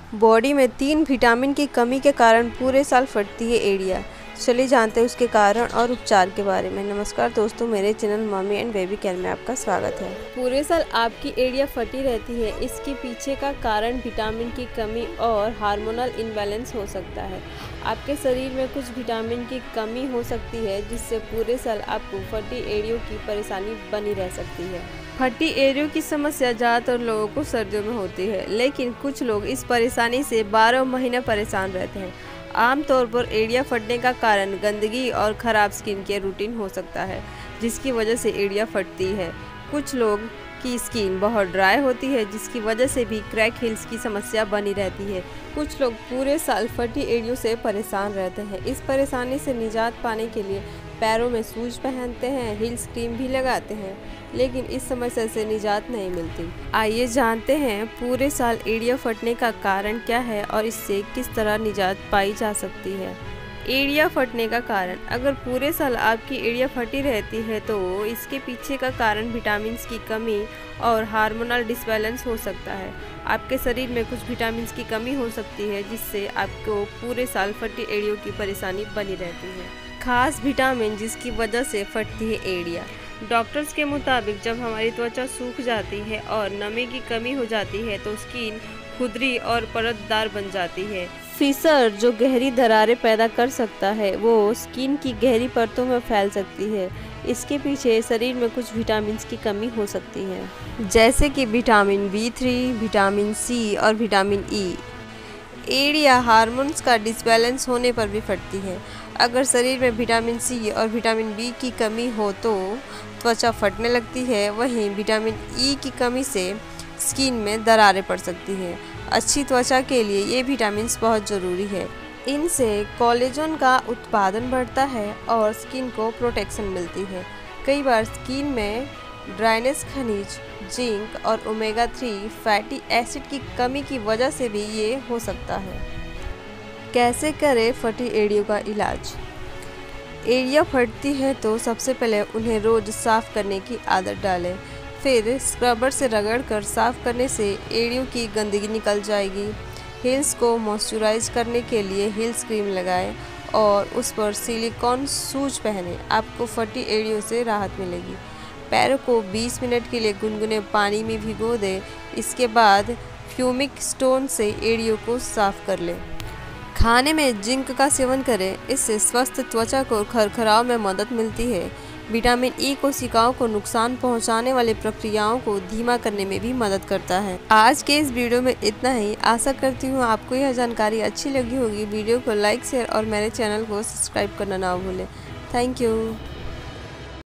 Body में 3 vitamin की कमी के कारण पूरे साल फटती है एड़ियाँ। चलिए जानते हैं उसके कारण और उपचार के बारे में। नमस्कार दोस्तों, मेरे channel mummy and baby care में आपका स्वागत है। पूरे साल आपकी एड़ियाँ फटी रहती है, इसके पीछे का कारण विटामिन की कमी और हार्मोनल इम्बैलेंस हो सकता है। आपके शरीर में कुछ विटामिन की कमी हो सकती है, जिससे पूरे साल आपको फटी एड़ियों की परेशानी बनी रह सकती है। फटी एड़ियों की समस्या ज़्यादातर लोगों को सर्दियों में होती है, लेकिन कुछ लोग इस परेशानी से 12 महीने परेशान रहते हैं। आमतौर पर एड़ियाँ फटने का कारण गंदगी और ख़राब स्किन केयर रूटीन हो सकता है, जिसकी वजह से एड़ियाँ फटती है। कुछ लोग की स्किन बहुत ड्राई होती है, जिसकी वजह से भी क्रैक हील्स की समस्या बनी रहती है। कुछ लोग पूरे साल फटी एड़ियों से परेशान रहते हैं। इस परेशानी से निजात पाने के लिए पैरों में शूज पहनते हैं, हील्स क्रीम भी लगाते हैं, लेकिन इस समस्या से निजात नहीं मिलती। आइए जानते हैं पूरे साल एड़ियाँ फटने का कारण क्या है और इससे किस तरह निजात पाई जा सकती है। एड़ियाँ फटने का कारण। अगर पूरे साल आपकी एड़ियाँ फटी रहती है तो इसके पीछे का कारण विटामिन की कमी और हार्मोनल डिसबैलेंस हो सकता है। आपके शरीर में कुछ विटामिन की कमी हो सकती है, जिससे आपको पूरे साल फटी एड़ियों की परेशानी बनी रहती है। खास विटामिन जिसकी वजह से फटती है एड़ियाँ। डॉक्टर्स के मुताबिक जब हमारी त्वचा सूख जाती है और नमी की कमी हो जाती है तो स्किन खुरदरी और परतदार बन जाती है। फिशर जो गहरी दरारें पैदा कर सकता है, वो स्किन की गहरी परतों में फैल सकती है। इसके पीछे शरीर में कुछ विटामिन की कमी हो सकती है, जैसे कि विटामिन B3, विटामिन C और विटामिन E। एड़ियाँ हार्मोन्स का डिसबैलेंस होने पर भी फटती है। अगर शरीर में विटामिन C और विटामिन B की कमी हो तो त्वचा फटने लगती है। वहीं विटामिन E की कमी से स्किन में दरारें पड़ सकती हैं। अच्छी त्वचा के लिए ये विटामिन्स बहुत ज़रूरी है। इनसे कोलेजन का उत्पादन बढ़ता है और स्किन को प्रोटेक्शन मिलती है। कई बार स्किन में ड्राइनेस, खनिज, जिंक और ओमेगा 3 फैटी एसिड की कमी की वजह से भी ये हो सकता है। कैसे करें फटी एड़ियों का इलाज। एड़ियाँ फटती है तो सबसे पहले उन्हें रोज़ साफ़ करने की आदत डालें। फिर स्क्रबर से रगड़कर साफ़ करने से एड़ियों की गंदगी निकल जाएगी। हील्स को मॉइस्चराइज करने के लिए हील्स क्रीम लगाएं और उस पर सिलिकॉन शूज पहनें। आपको फटी एड़ियों से राहत मिलेगी। पैरों को 20 मिनट के लिए गुनगुने पानी में भिगो दें। इसके बाद फ्यूमिक स्टोन से एड़ियों को साफ़ कर लें। खाने में जिंक का सेवन करें, इससे स्वस्थ त्वचा को खरखराव में मदद मिलती है। विटामिन E कोशिकाओं को नुकसान पहुंचाने वाली प्रक्रियाओं को धीमा करने में भी मदद करता है। आज के इस वीडियो में इतना ही। आशा करती हूँ आपको यह जानकारी अच्छी लगी होगी। वीडियो को लाइक, शेयर और मेरे चैनल को सब्सक्राइब करना ना भूलें। Thank you.